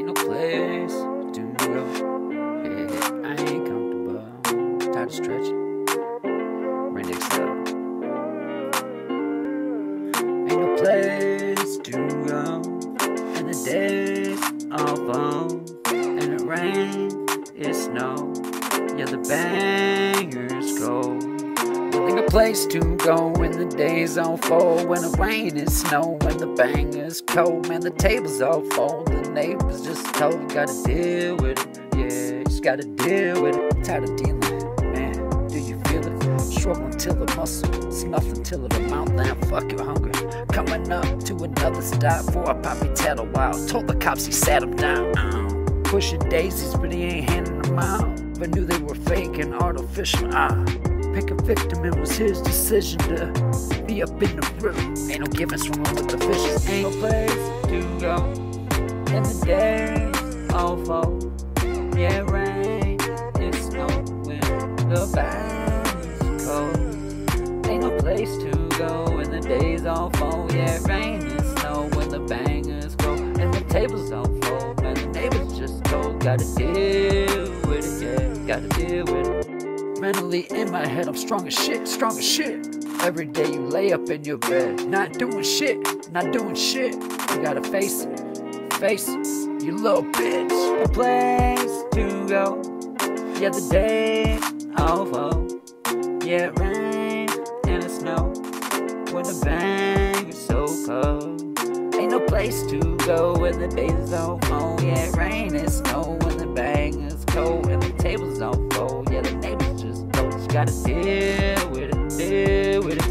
Ain't no place to go. Yeah, I ain't comfortable. Tired of stretching. Right next up. Ain't no place to go. And the days all fall. And it rain, it snow. Yeah, the bangers go. Ain't no place to go when the days all fall. When the rain and snow, when the bangers cold. Man, the tables all fold. The neighbors just told, gotta deal with it. Yeah, just gotta deal with it. Tired of dealing, man, do you feel it? Struggling till the muscle, it's nothing till the mouth. Now fuck your hunger. Coming up to another stop for a poppy tattle wild. Told the cops he sat him down. Pushing daisies, but he ain't handing them out. But knew they were fake and artificial. Pick a victim, it was his decision to be up in the river. Ain't no giving swimming with the fishes. Ain't no place to go. And the days all fall. Yeah, rain, it snow when the bangers cold. Ain't no place to go when the days all fall. Yeah, rain and snow when the bangers go. And the tables all fold. Man, the neighbors just told, gotta deal with it. Yeah, gotta deal with it. Mentally in my head, I'm strong as shit, strong as shit. Every day you lay up in your bed, not doing shit, not doing shit. You gotta face it, you little bitch. A place to go, yeah, the day all fall. Yeah, it rain and it snow when the bang is so cold. Ain't no place to go when the days all fall. Yeah, it rain and snow when the bang is cold. And the tables all fold, yeah, the neighbors just gotta deal with it, deal with it.